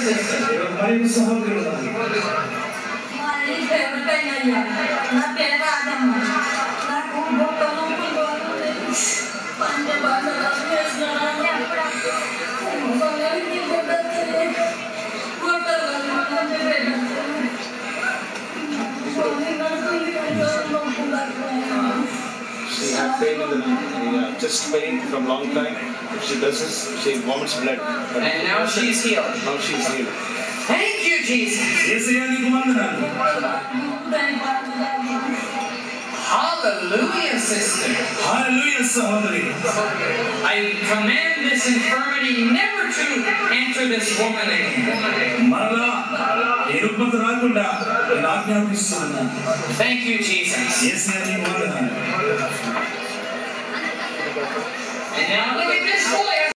sister. She had pain in the chest pain from long time. If she does this, she vomits blood. But And now she's healed. now she's healed. Thank you, Jesus. Hallelujah, sister. Hallelujah, Sahodari. I command this infirmity never to enter this woman again. Thank you, Jesus. And now look at this boy.